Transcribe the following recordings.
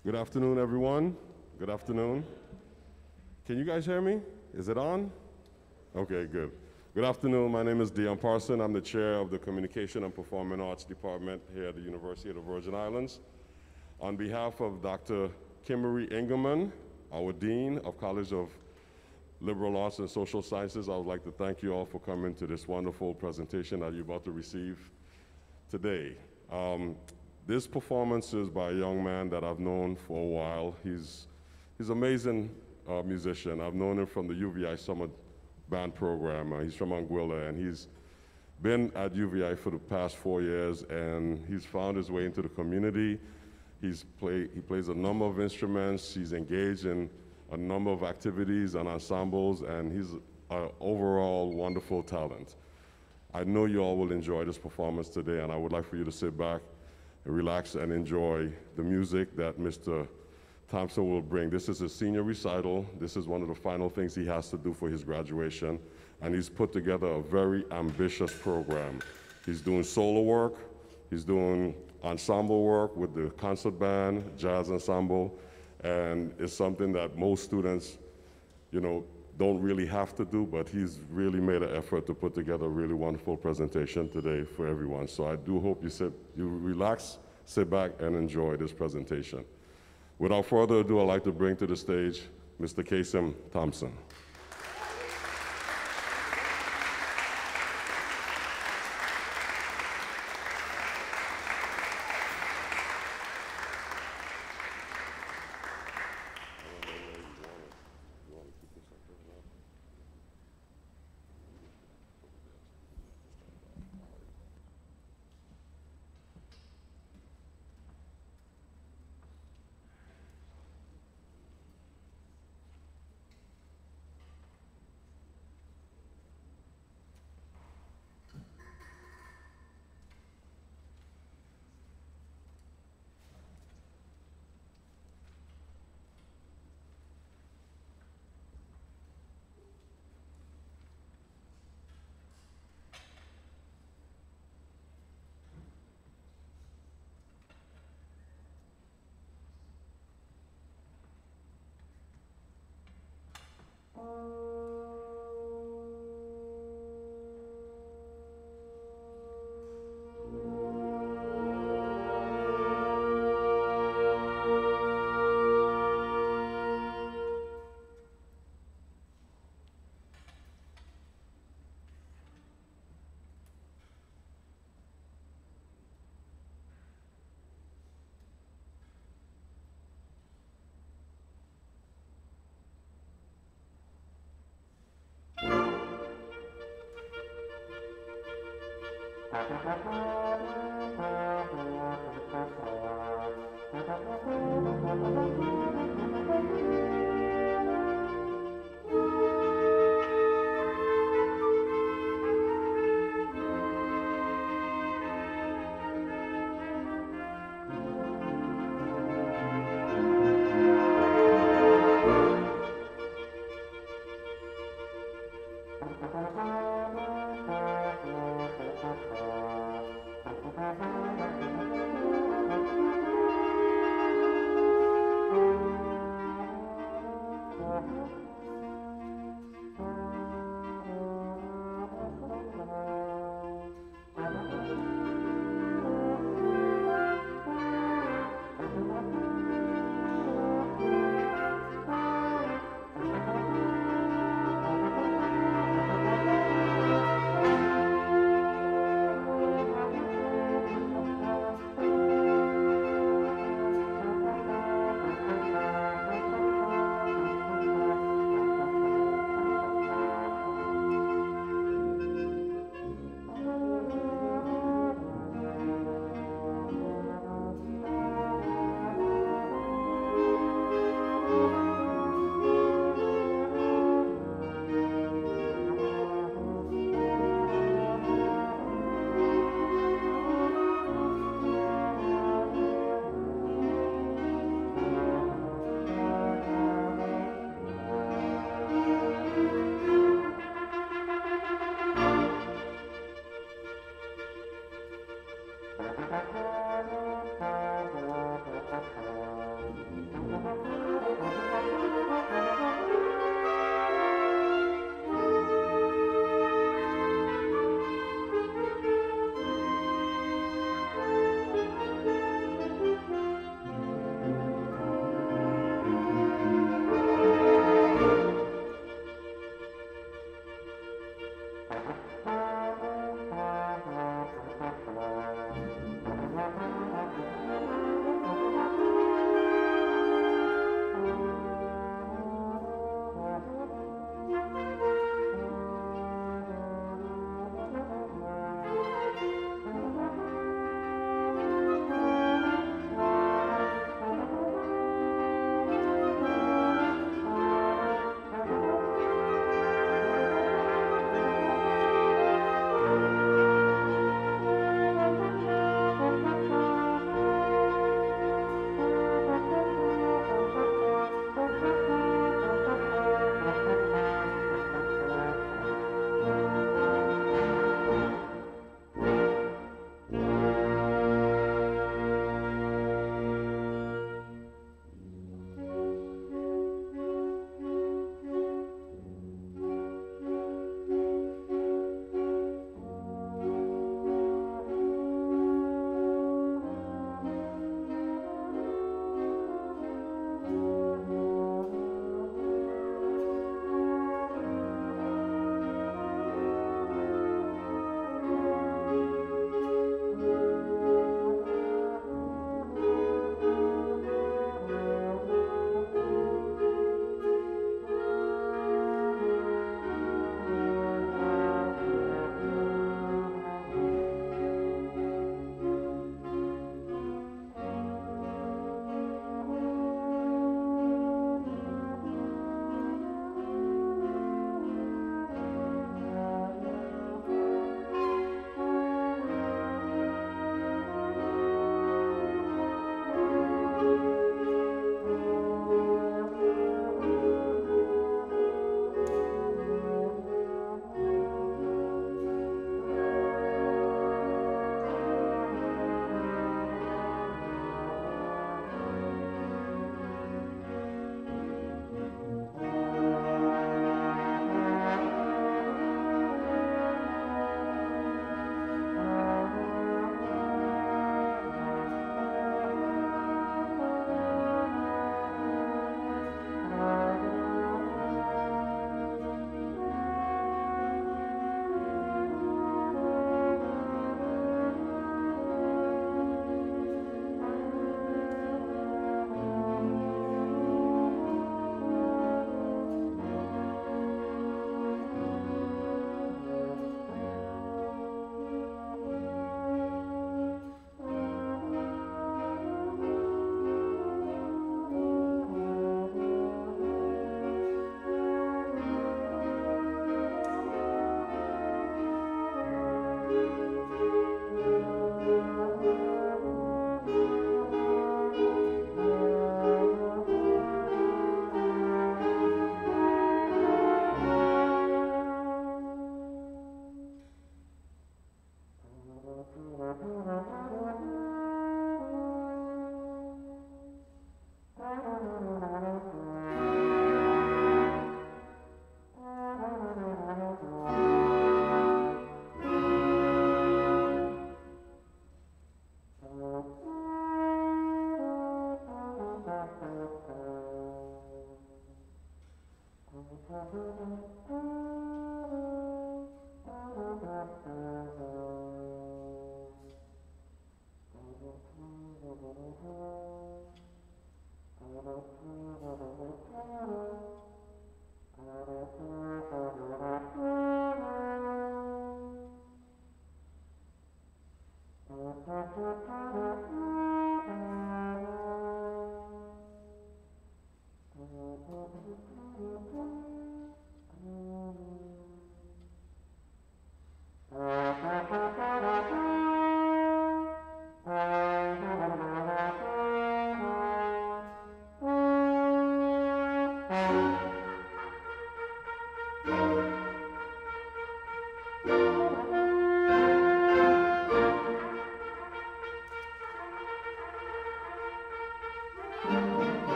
Good afternoon, everyone. Good afternoon. Can you guys hear me? Is it on? Okay, good. Good afternoon. My name is Deon Parson. I'm the chair of the Communication and Performing Arts Department here at the University of the Virgin Islands. On behalf of Dr. Kimberly Engelman, our Dean of College of Liberal Arts and Social Sciences, I would like to thank you all for coming to this wonderful presentation that you're about to receive today. This performance is by a young man that I've known for a while. He's an amazing musician. I've known him from the UVI Summer Band Program. He's from Anguilla, and he's been at UVI for the past 4 years, and he's found his way into the community. He plays a number of instruments. He's engaged in a number of activities and ensembles, and he's an overall wonderful talent. I know you all will enjoy this performance today, and I would like for you to sit back and relax and enjoy the music that Mr. Thompson will bring. This is a senior recital. This is one of the final things he has to do for his graduation, and he's put together a very ambitious program. He's doing solo work, he's doing ensemble work with the concert band, jazz ensemble, and it's something that most students, don't really have to do, but he's really made an effort to put together a really wonderful presentation today for everyone. So I do hope you relax, sit back, and enjoy this presentation. Without further ado, I'd like to bring to the stage Mr. Kasem Thompson.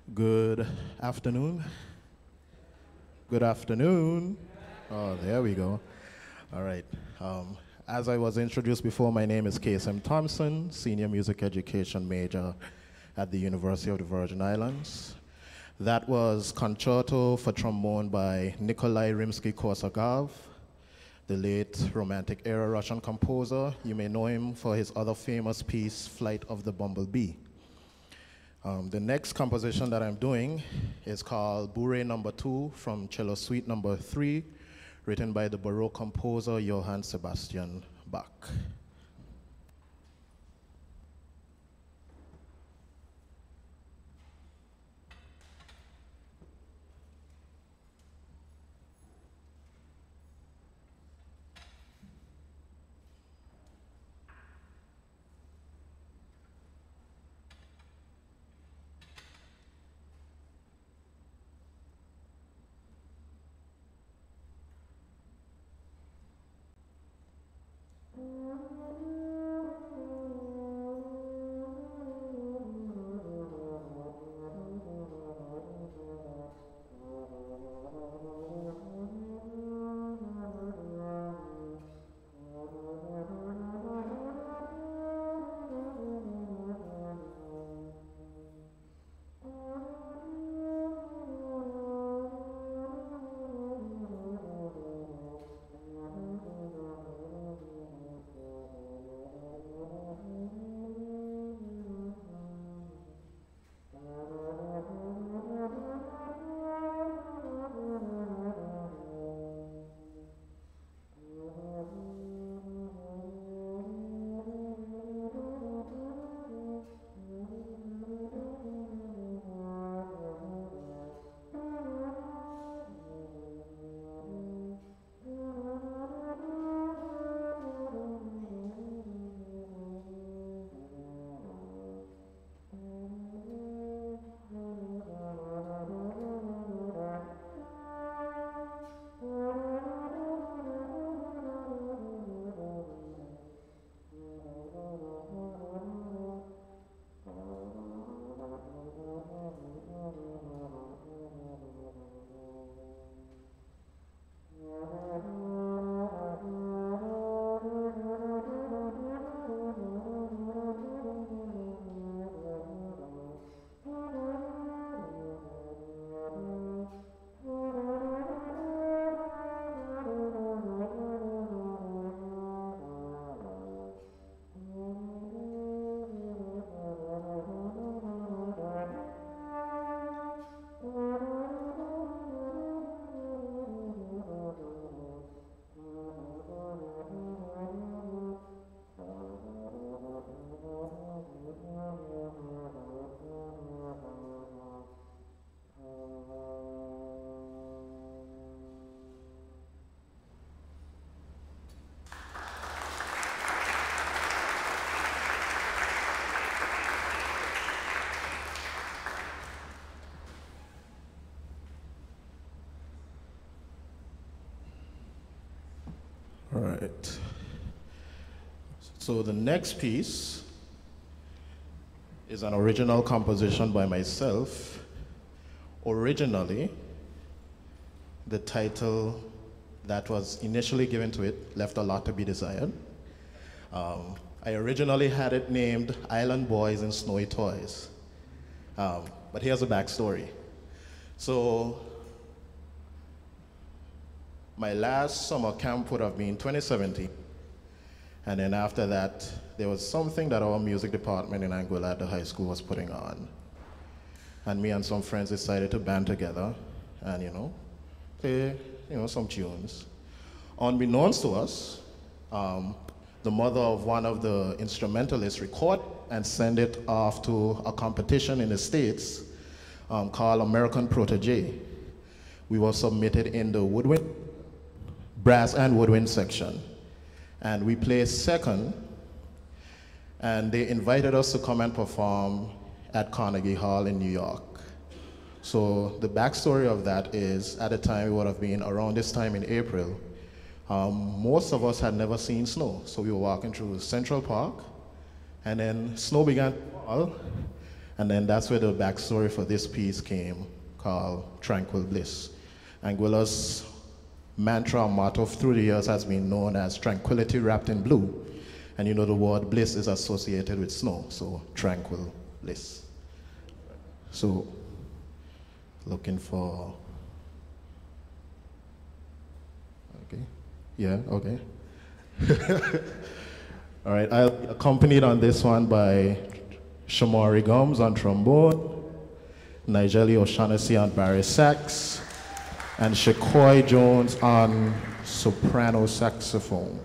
Good afternoon. Good afternoon. Oh, there we go. All right. As I was introduced before, my name is Kasem Thompson, Senior Music Education Major at the University of the Virgin Islands. That was Concerto for Trombone by Nikolai Rimsky-Korsakov, the late Romantic-era Russian composer. You may know him for his other famous piece, Flight of the Bumblebee. The next composition that I'm doing is called Bourrée No. 2 from Cello Suite No. 3, written by the Baroque composer Johann Sebastian Bach. All right. So the next piece is an original composition by myself. Originally, the title that was initially given to it left a lot to be desired. I originally had it named Island Boys and Snowy Toys. But here's a backstory. So my last summer camp would have been 2017. And then after that, there was something that our music department in Anguilla at the high school was putting on. And me and some friends decided to band together and, play, some tunes. Unbeknownst to us, the mother of one of the instrumentalists recorded and sent it off to a competition in the States called American Protege. We were submitted in the woodwind, brass and woodwind section. And we placed second, and they invited us to come and perform at Carnegie Hall in New York. So the backstory of that is, at the time, it would have been around this time in April, most of us had never seen snow. So we were walking through Central Park, and then snow began to fall, And then that's where the backstory for this piece came, called Tranquil Bliss. Anguilla's mantra or motto through the years has been known as tranquility wrapped in blue. And you know the word bliss is associated with snow, so tranquil bliss. So, looking for, okay, yeah, okay. All right, I'll be accompanied on this one by Shamari Gomes on trombone, Nigeli O'Shaughnessy on baritone sax, and Shakoy Jones on soprano saxophone.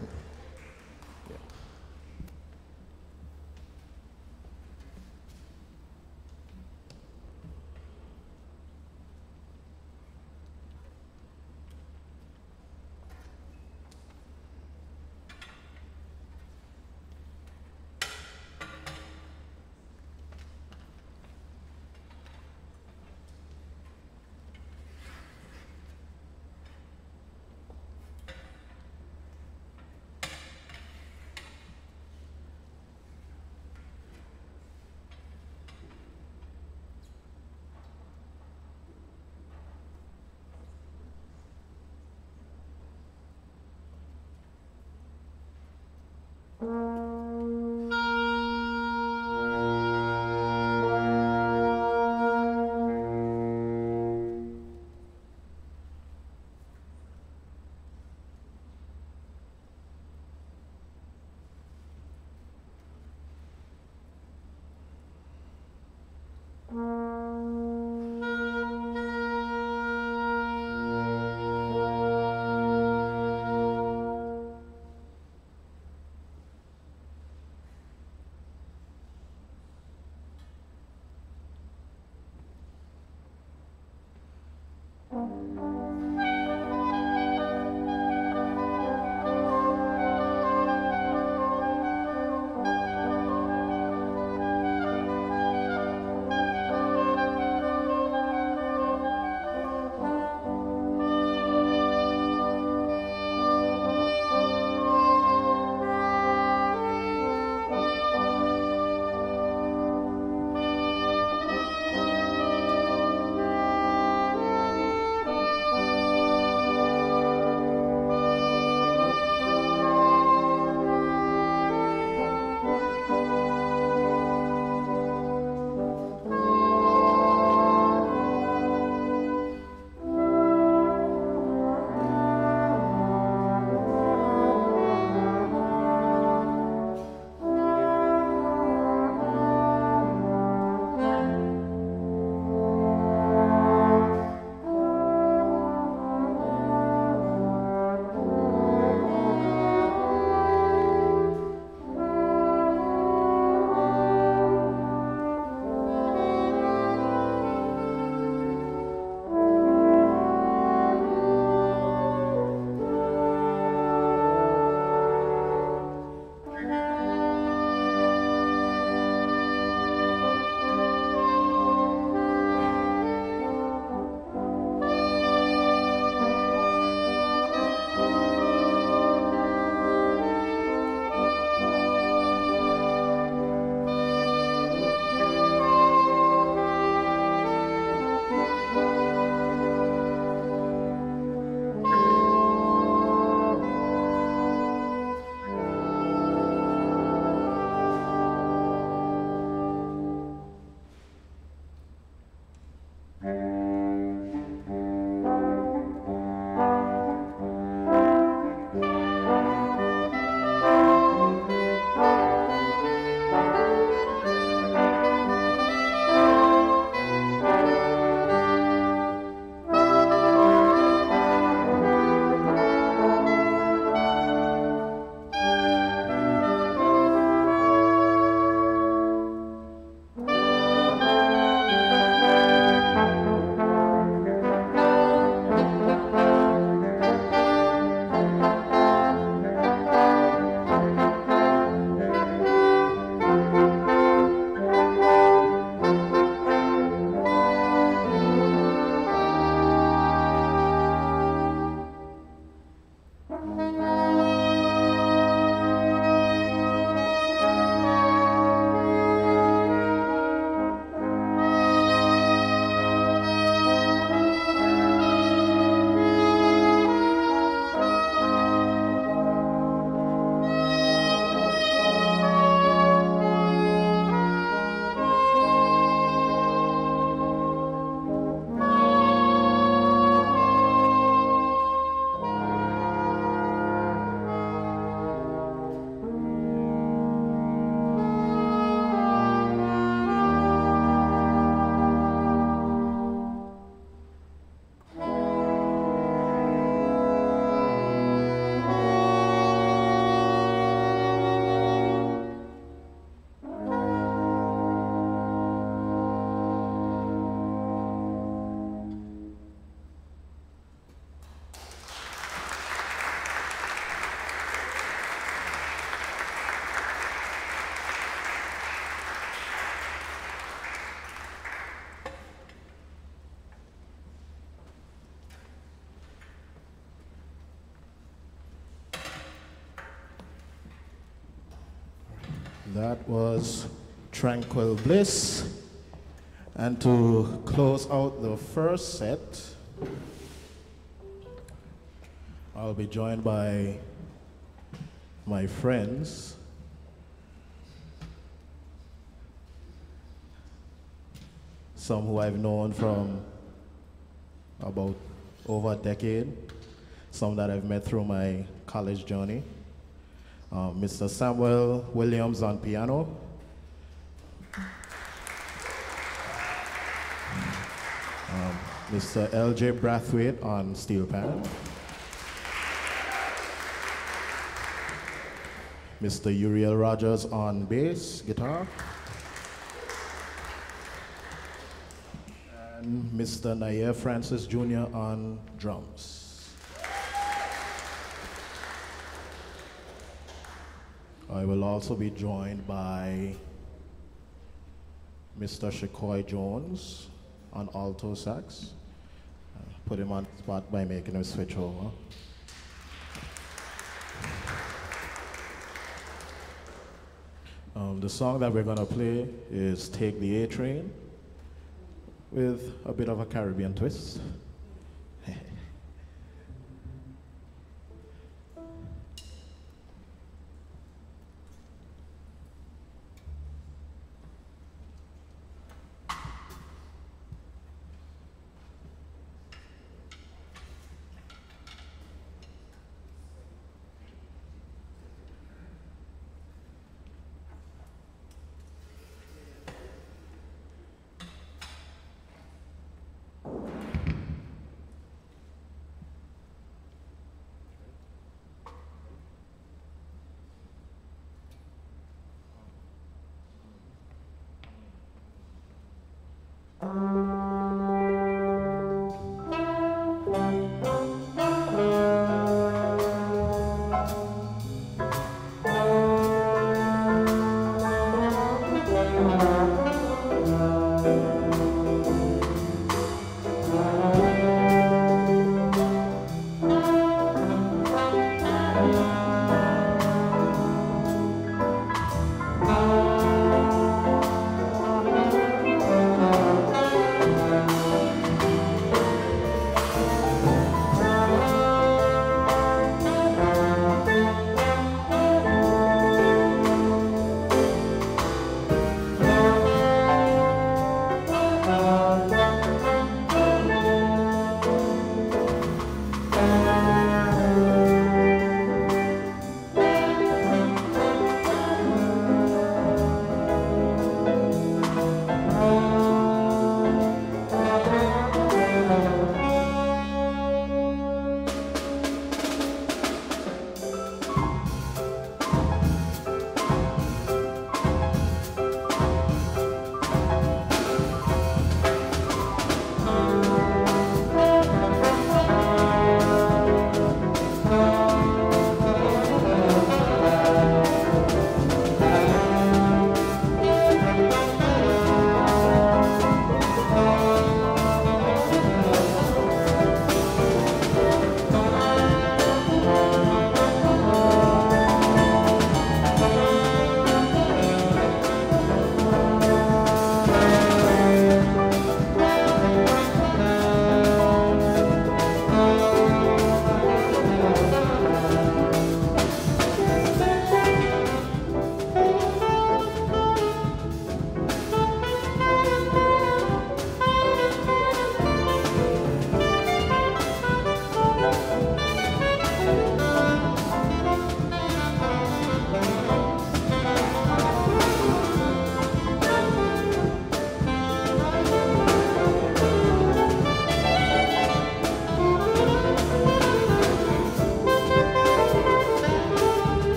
That was Tranquil Bliss. And to close out the first set, I'll be joined by my friends. Some who I've known from about over a decade, some that I've met through my college journey. Mr. Samuel Williams on piano. Mr. L.J. Brathwaite on steel pan. Mr. Uriel Rogers on bass guitar. And Mr. Nair Francis Jr. on drums. I will also be joined by Mr. Shakoy Jones on alto sax. Put him on the spot by making him switch over. The song that we're gonna play is Take the A Train with a bit of a Caribbean twist.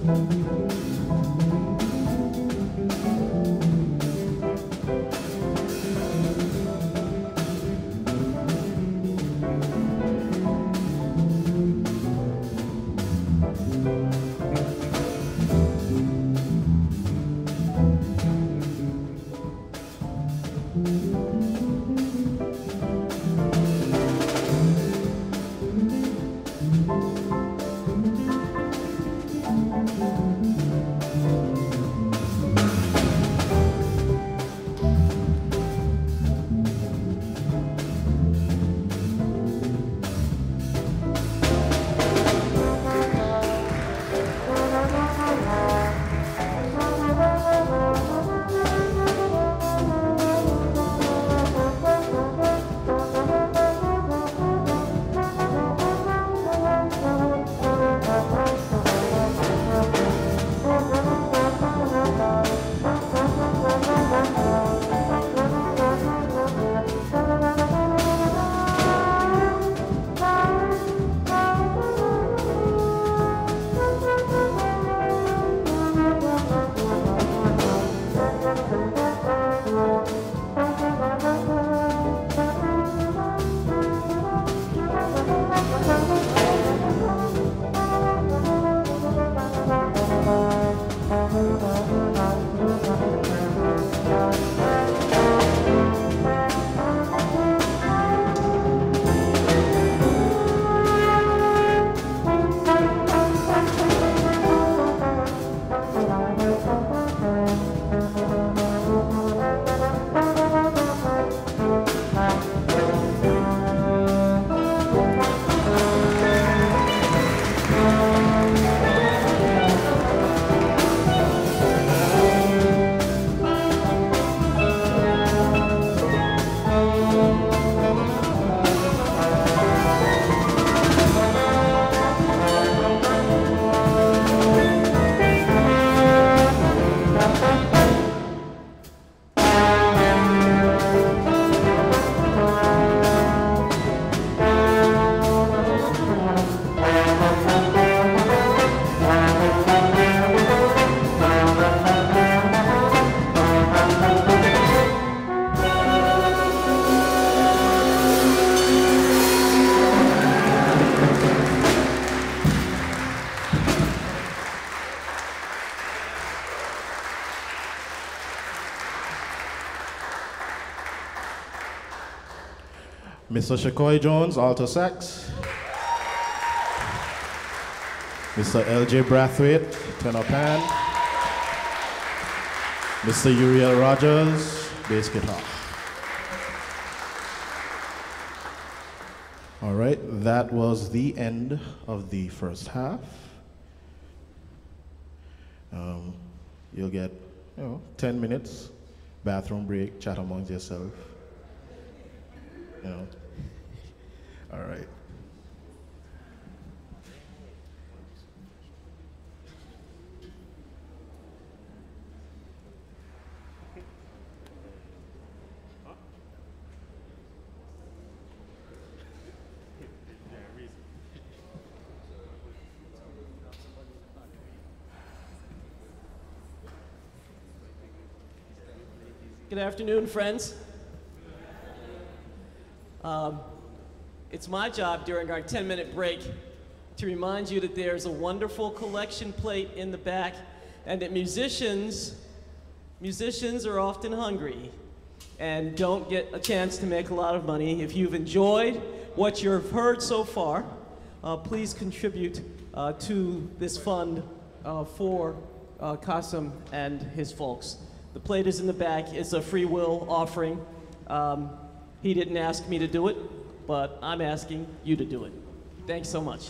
Mr. Shakoy Jones, alto sax. Mr. L.J. Brathwaite, tenor pan. Mr. Uriel Rogers, bass guitar. All right, that was the end of the first half. You'll get 10 minutes, bathroom break, chat amongst yourself. All right. Good afternoon, friends. It's my job during our 10-minute break to remind you that there's a wonderful collection plate in the back and that musicians are often hungry and don't get a chance to make a lot of money. If you've enjoyed what you've heard so far, please contribute to this fund for Kasem and his folks. The plate is in the back. It's a free will offering. He didn't ask me to do it, but I'm asking you to do it. Thanks so much.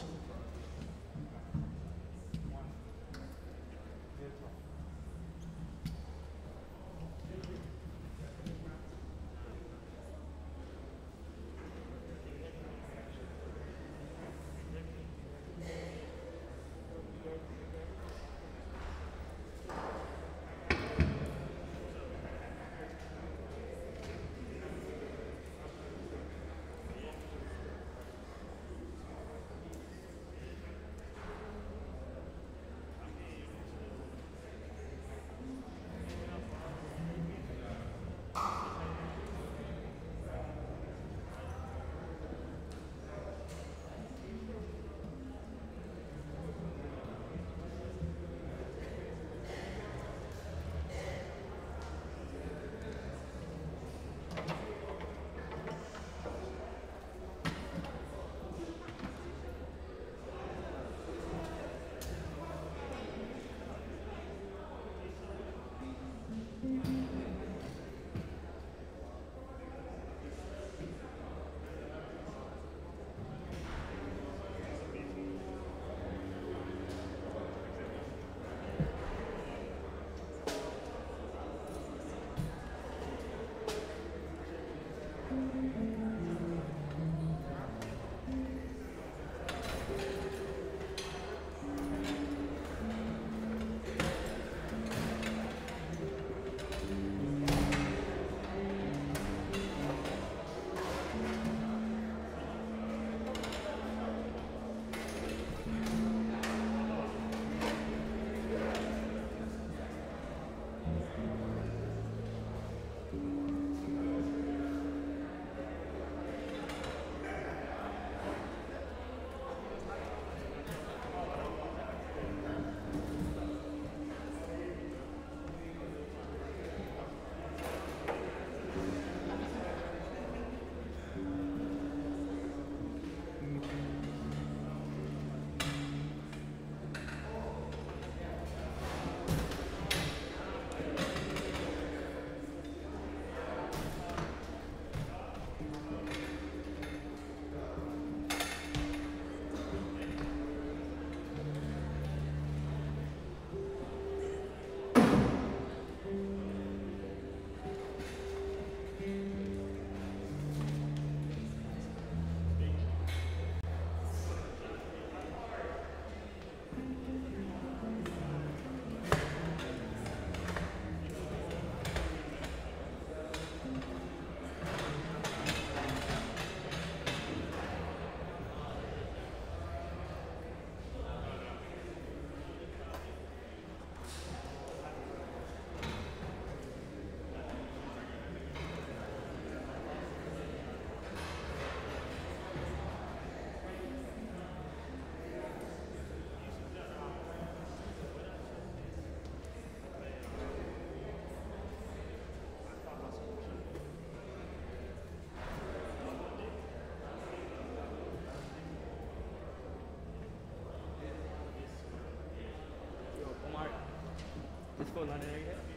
This phone not there yet?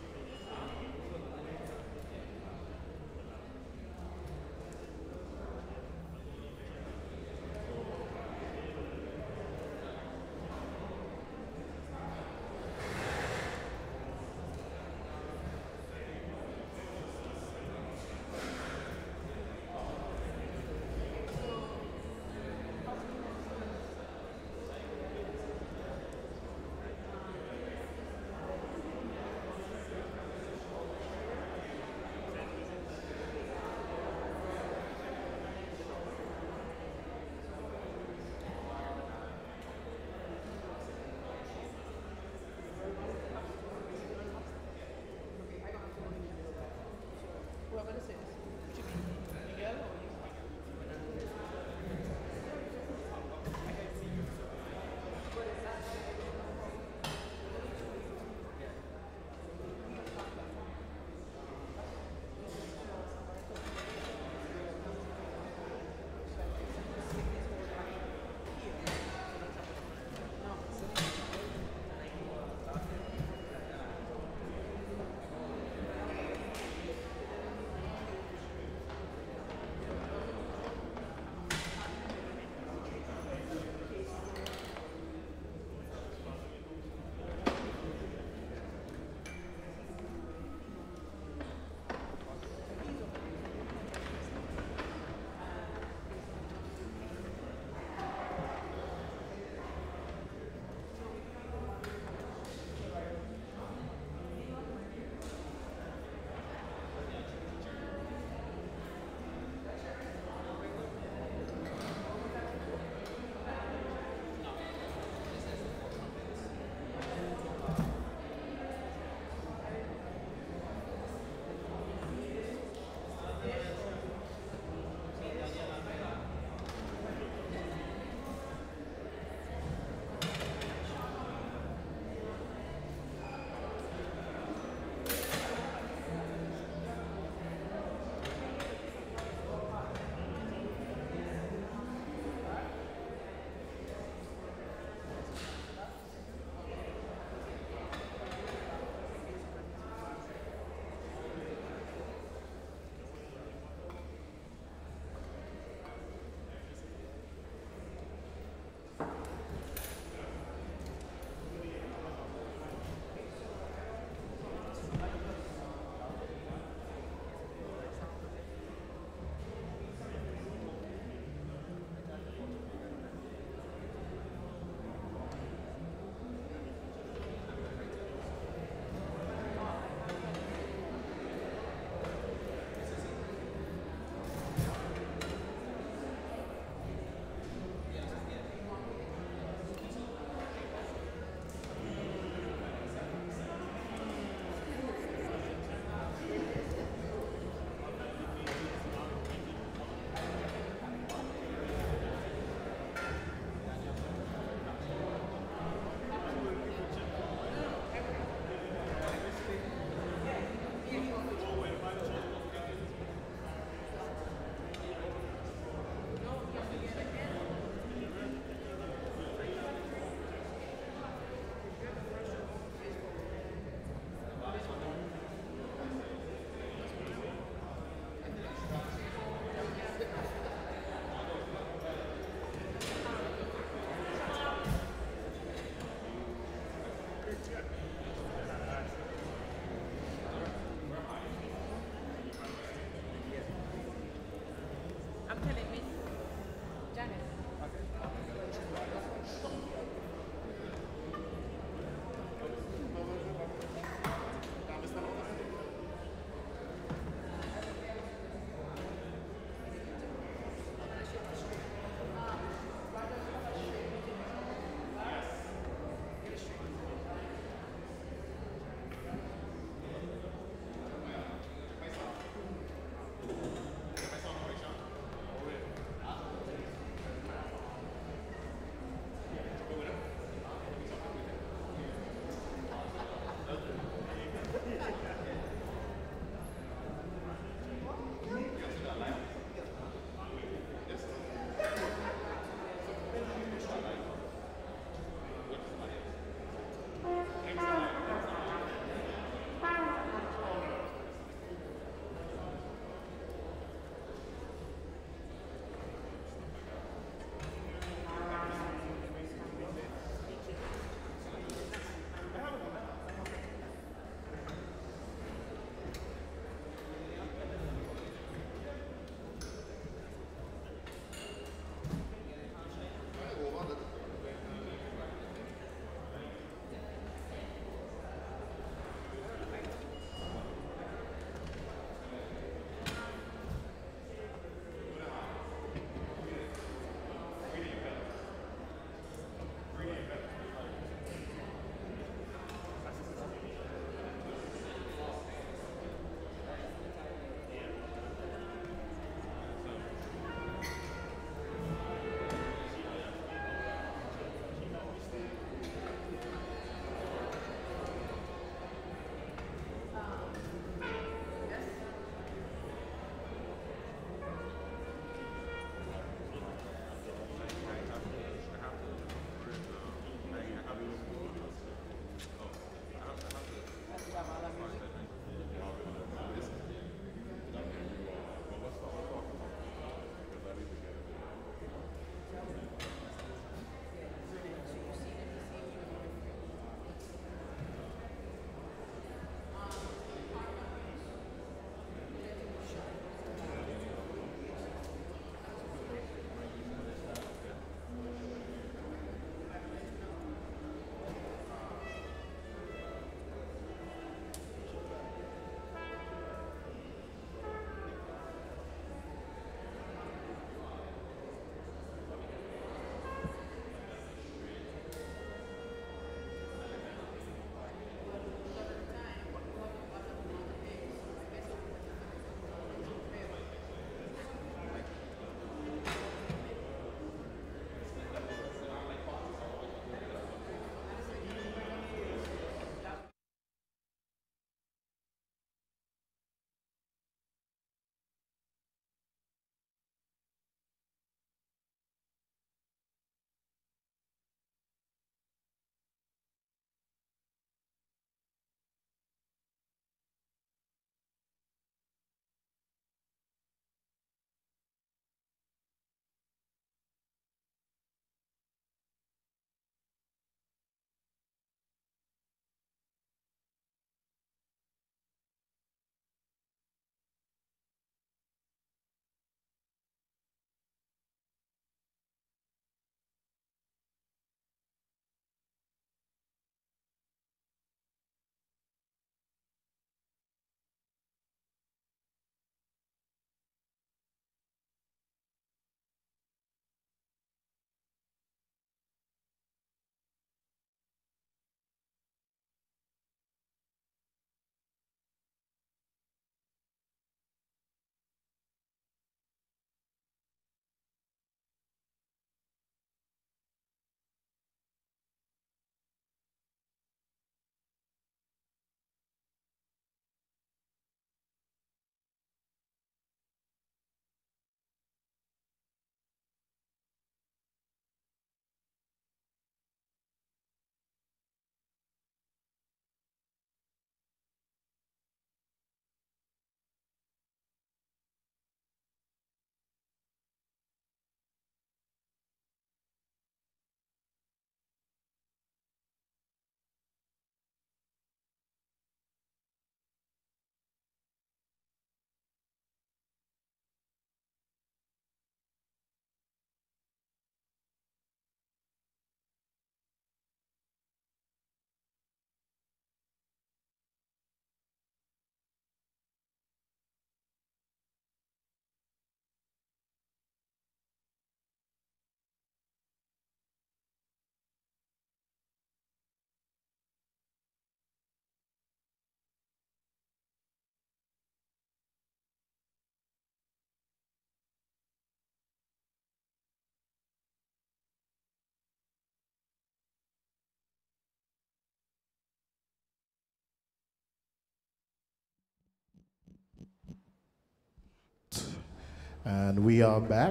And we are back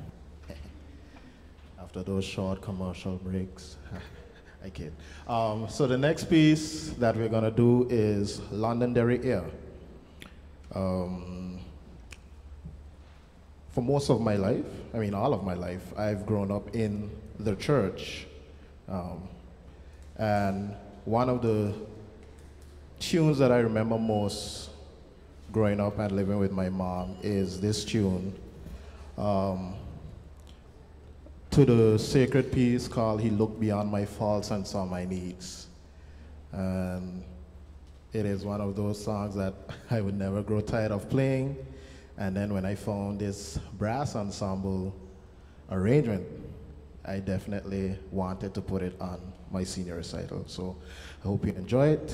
after those short commercial breaks. I kid. So the next piece that we're gonna do is Londonderry Air. For most of my life, I mean all of my life, I've grown up in the church. And one of the tunes that I remember most growing up and living with my mom is this tune to the sacred piece called He Looked Beyond My Faults and Saw My Needs. And it is one of those songs that I would never grow tired of playing. And then when I found this brass ensemble arrangement, I definitely wanted to put it on my senior recital. So I hope you enjoy it.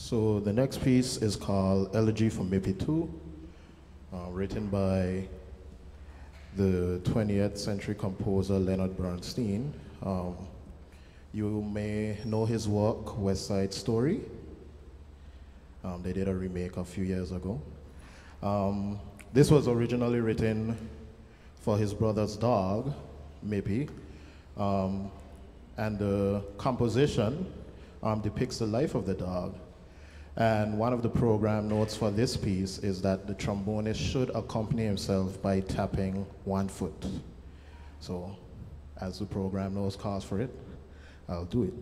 So the next piece is called Elegy for Maybe 2, written by the 20th century composer Leonard Bernstein. You may know his work, West Side Story. They did a remake a few years ago. This was originally written for his brother's dog, Mippy, and the composition depicts the life of the dog. And one of the program notes for this piece is that the trombonist should accompany himself by tapping one foot. So, as the program notes calls for it, I'll do it.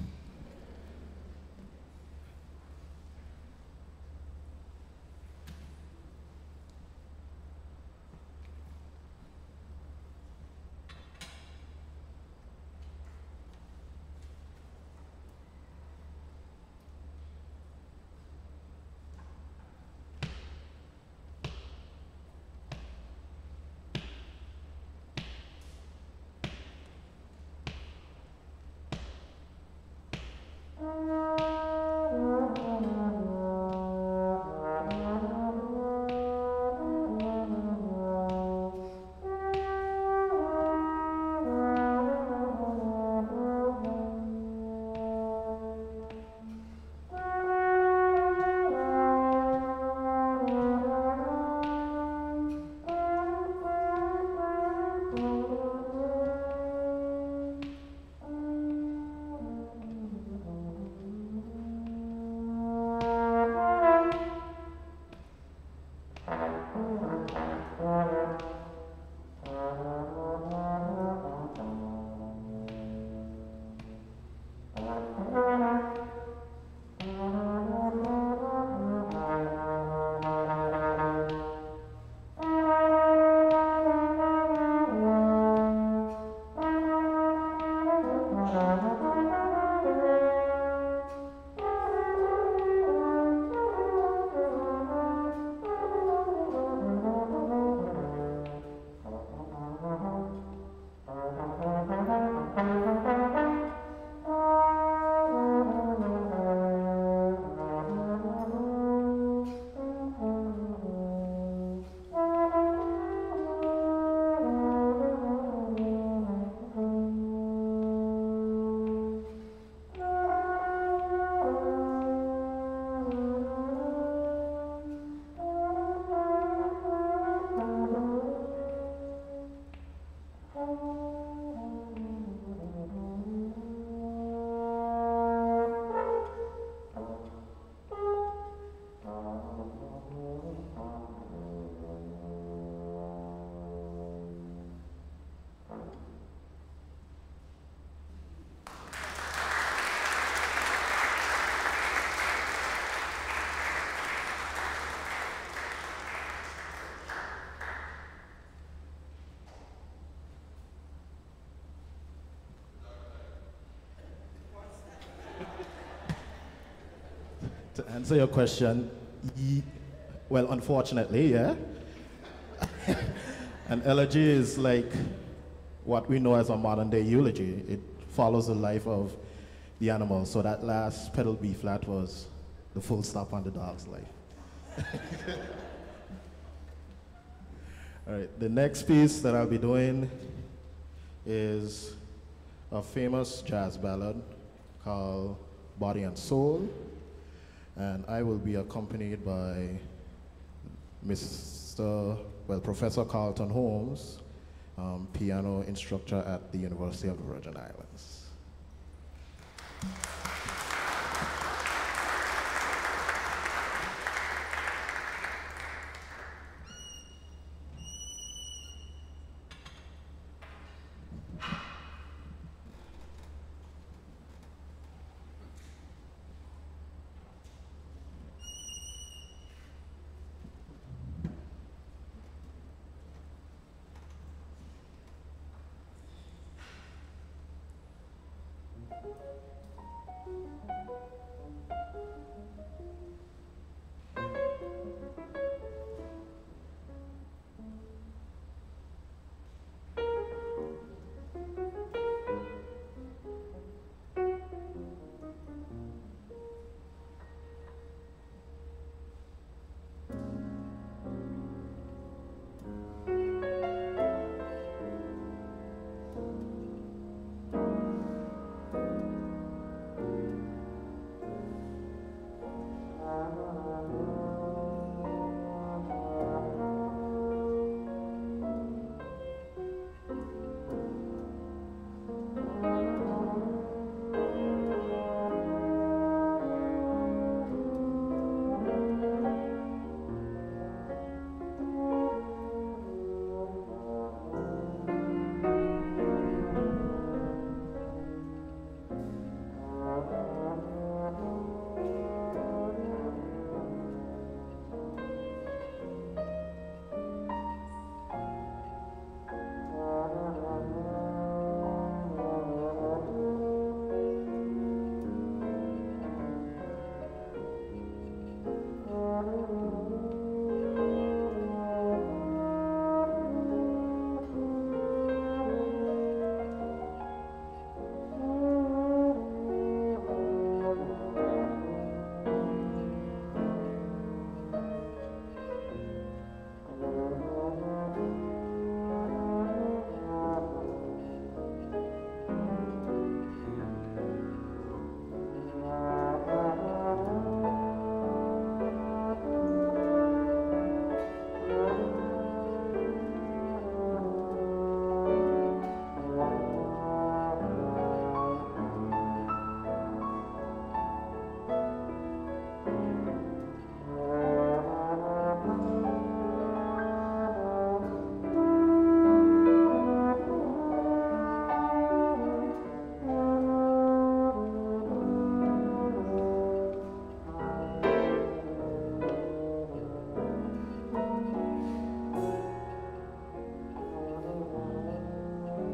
To answer your question, well, unfortunately, yeah. An elegy is like what we know as a modern day eulogy. It follows the life of the animal. So that last pedal B flat was the full stop on the dog's life. All right, the next piece that I'll be doing is a famous jazz ballad called Body and Soul. And I will be accompanied by Professor Carlton Holmes, piano instructor at the University of the Virgin Islands.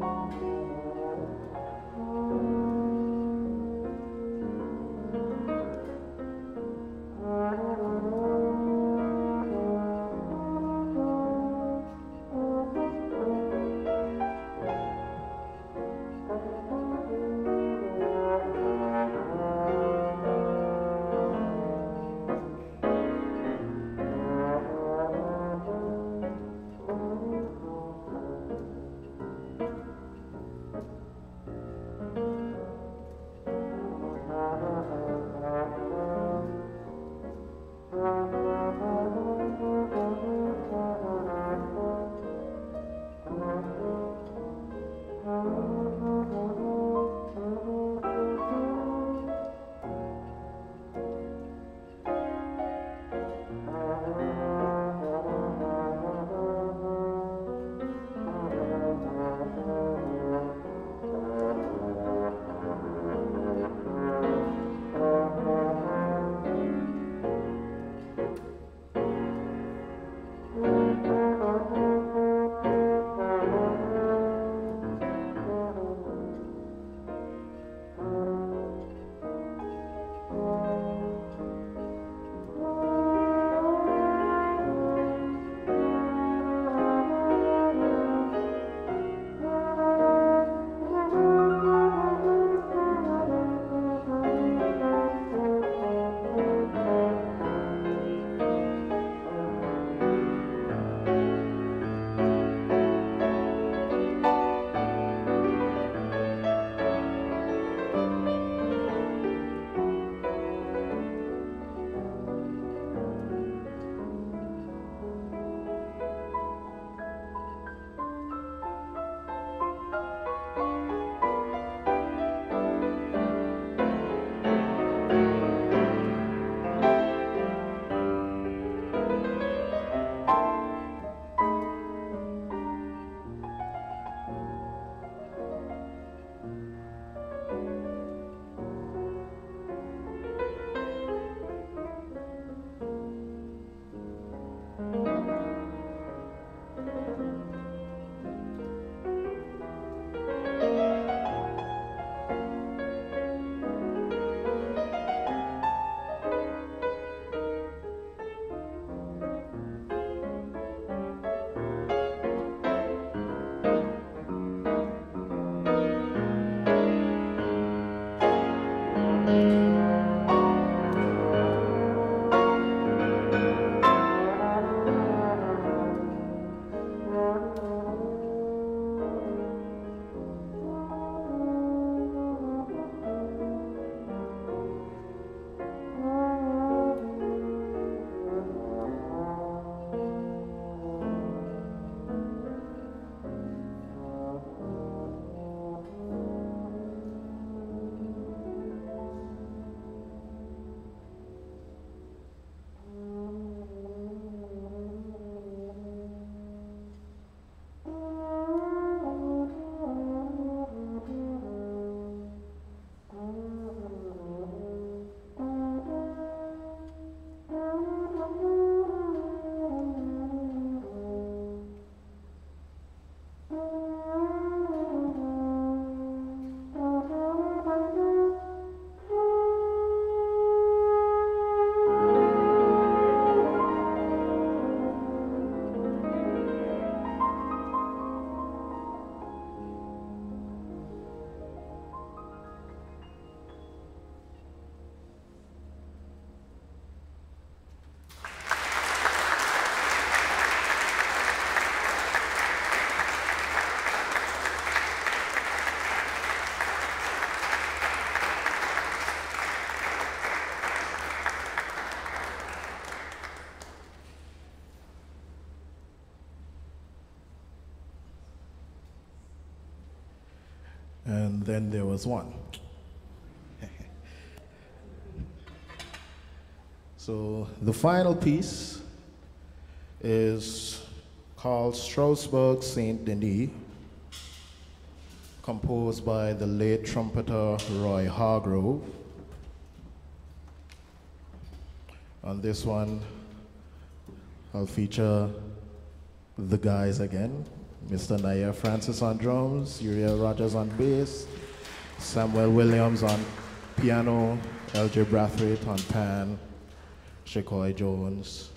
And then there was one. So the final piece is called Strasbourg Saint Denis, composed by the late trumpeter Roy Hargrove. On this one, I'll feature the guys again. Mr. Nair Francis on drums, Uriel Rogers on bass, Samuel Williams on piano, LJ Brathwaite on pan, Shekoy Jones.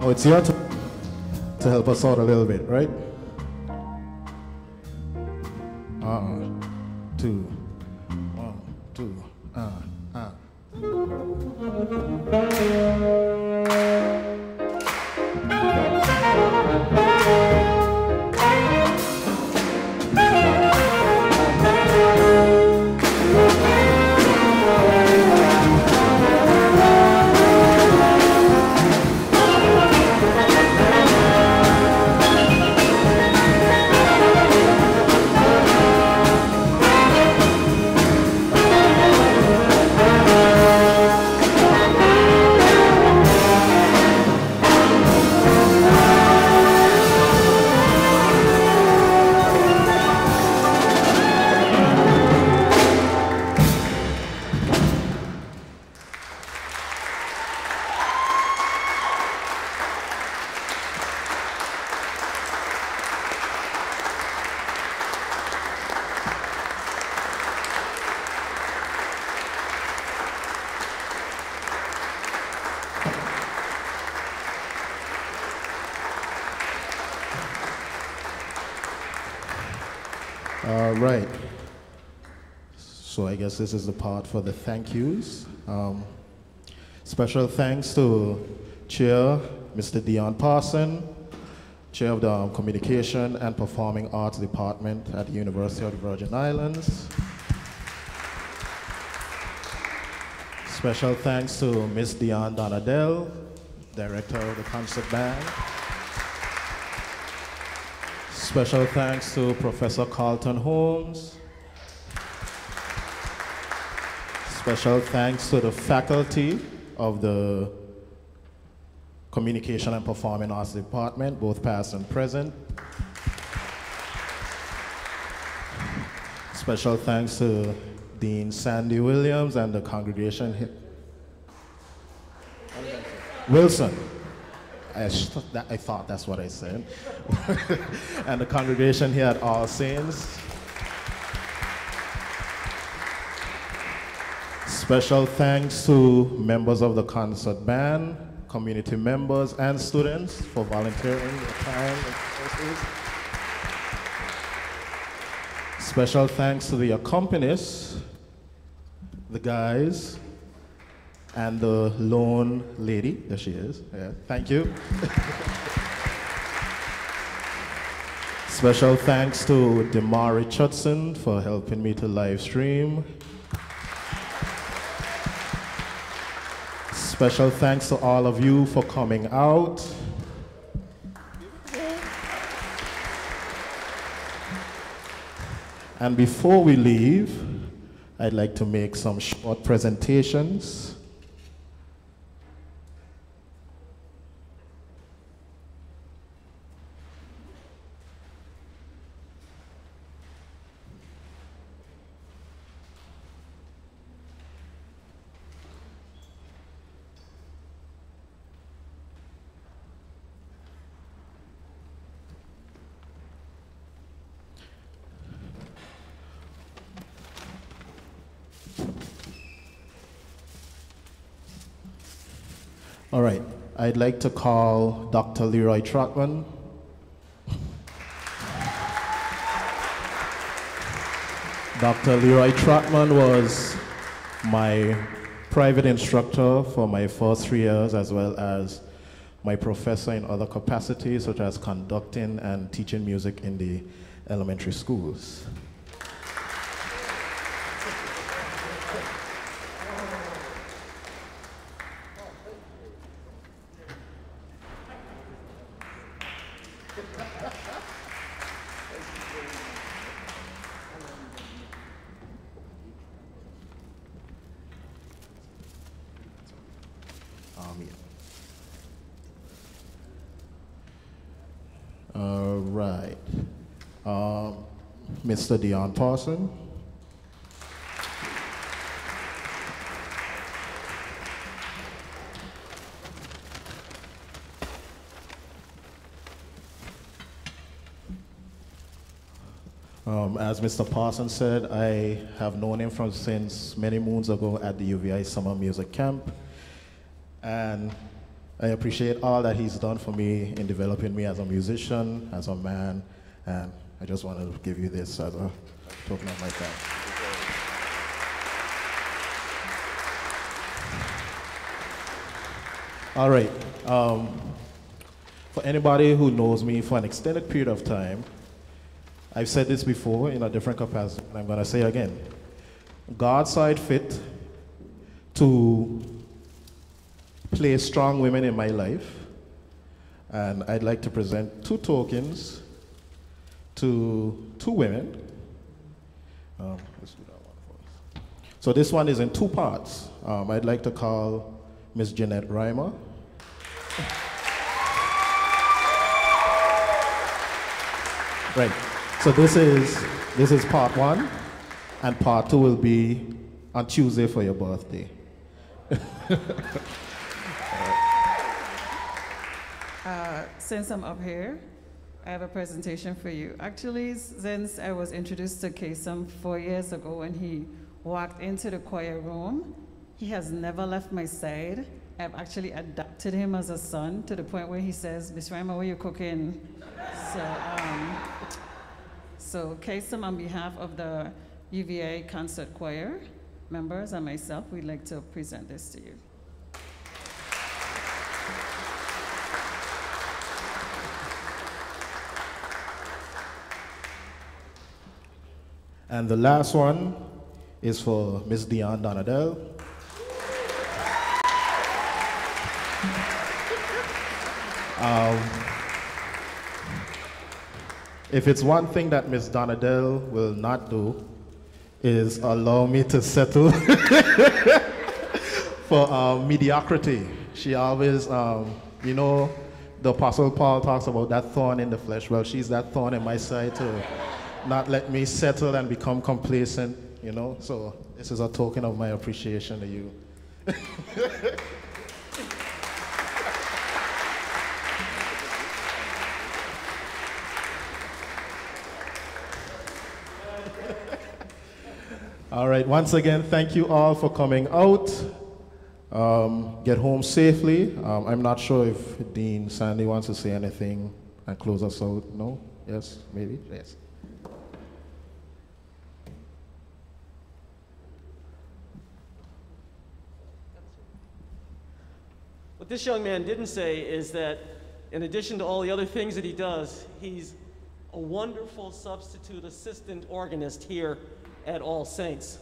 Oh, it's your turn to help us out a little bit, right? 2, 1, 2, All right. So I guess this is the part for the thank yous. Special thanks to Chair Mr. Dion Parson, Chair of the Communication and Performing Arts Department at the University of the Virgin Islands. Special thanks to Ms. Dion Donadell, Director of the Concert Band. Special thanks to Professor Carlton Holmes. Special thanks to the faculty of the Communication and Performing Arts Department, both past and present. Special thanks to Dean Sandy Williams and the congregation. Wilson. I thought that's what I said. And the congregation here at All Saints. Special thanks to members of the concert band, community members, and students for volunteering their time and resources. Special thanks to the accompanists, the guys, and the lone lady. There she is. Yeah, thank you. Special thanks to Demar Richardson for helping me to live stream. Special thanks to all of you for coming out. And before we leave, I'd like to make some short presentations. All right, I'd like to call Dr. Leroy Trotman. Dr. Leroy Trotman was my private instructor for my first 3 years, as well as my professor in other capacities, such as conducting and teaching music in the elementary schools. All right. Mr. Dion Parson. As Mr. Parson said, I have known him since many moons ago at the UVI Summer Music Camp. And I appreciate all that he's done for me in developing me as a musician, as a man, and I just want to give you this as a token of my thanks. All right. For anybody who knows me for an extended period of time, I've said this before in a different capacity, and I'm going to say it again. God saw it fit to place strong women in my life, and I'd like to present two tokens to two women. Let's do that one first. So this one is in two parts. I'd like to call Miss Jeanette Reimer. Right. So this is part one, and part two will be on Tuesday for your birthday. Since I'm up here, I have a presentation for you. Actually, since I was introduced to Kasem 4 years ago when he walked into the choir room, he has never left my side. I've actually adopted him as a son to the point where he says, "Miss Reimer, what are you cooking?" So Kasem, on behalf of the UVA Concert Choir members and myself, we'd like to present this to you. And the last one is for Miss Dion Donadell. If it's one thing that Miss Donadell will not do, is allow me to settle for mediocrity. She always, you know, the Apostle Paul talks about that thorn in the flesh. Well, she's that thorn in my side to not let me settle and become complacent, you know. So this is a token of my appreciation to you. All right, once again, thank you all for coming out. Get home safely. I'm not sure if Dean Sandy wants to say anything and close us out. No? Yes? Maybe? Yes. What this young man didn't say is that in addition to all the other things that he does, he's a wonderful substitute assistant organist here at All Saints.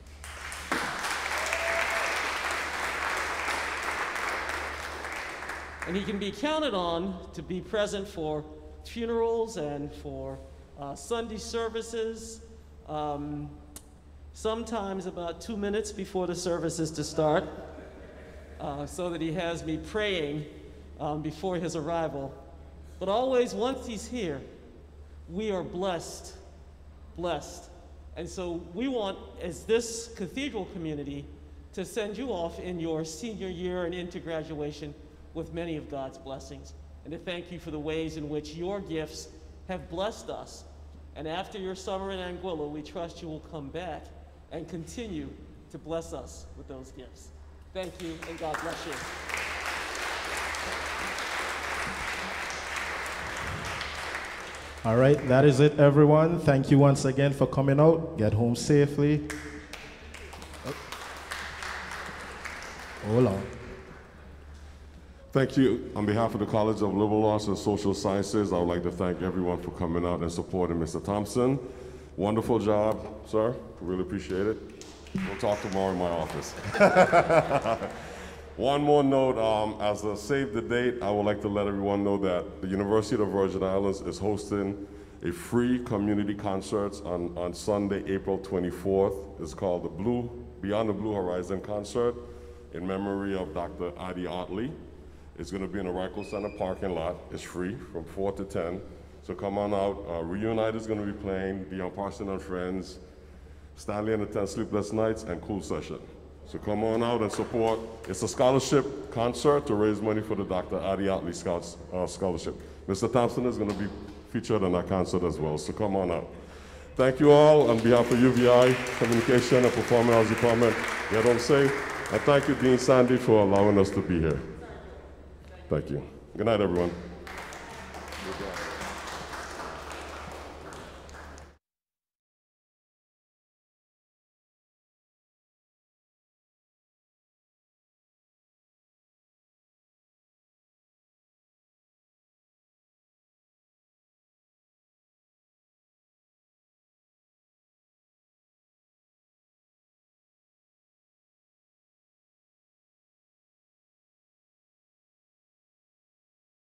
And he can be counted on to be present for funerals and for Sunday services, sometimes about 2 minutes before the service is to start, so that he has me praying before his arrival. But always, once he's here, we are blessed, blessed. And so we want, as this cathedral community, to send you off in your senior year and into graduation with many of God's blessings, and to thank you for the ways in which your gifts have blessed us. And after your summer in Anguilla, we trust you will come back and continue to bless us with those gifts. Thank you, and God bless you. All right, that is it, everyone. Thank you once again for coming out. Get home safely. Hold on. Thank you. On behalf of the College of Liberal Arts and Social Sciences, I would like to thank everyone for coming out and supporting Mr. Thompson. Wonderful job, sir. Really appreciate it. We'll talk tomorrow in my office. One more note, as a save the date, I would like to let everyone know that the University of the Virgin Islands is hosting a free community concert on Sunday, April 24th. It's called the Beyond the Blue Horizon Concert in memory of Dr. Adi Otley. It's going to be in the Recital Center parking lot. It's free from 4 to 10. So come on out. Reunite is going to be playing, Dion Parson and Friends, Stanley and the 10 Sleepless Nights, and Cool Session. So come on out and support. It's a scholarship concert to raise money for the Dr. Adi Otley Scholarship. Mr. Thompson is going to be featured on that concert as well, so come on out. Thank you all on behalf of UVI, Communication and Performing Arts Department. Get home safe. And thank you, Dean Sandy, for allowing us to be here. Thank you. Good night, everyone.